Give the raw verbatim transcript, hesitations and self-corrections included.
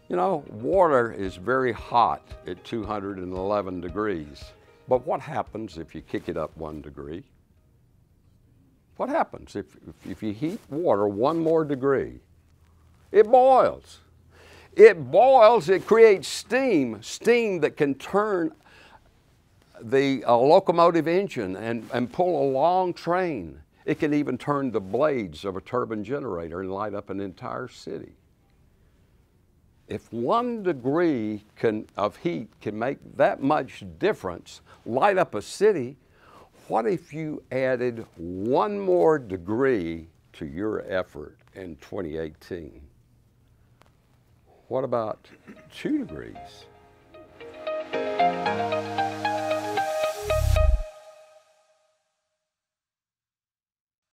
You know, water is very hot at two hundred eleven degrees. But what happens if you kick it up one degree? What happens if, if, if you heat water one more degree? It boils. It boils, it creates steam, steam that can turn the uh, locomotive engine and, and pull a long train. It can even turn the blades of a turbine generator and light up an entire city. If one degree can, of heat can make that much difference, light up a city, what if you added one more degree to your effort in twenty eighteen? What about two degrees?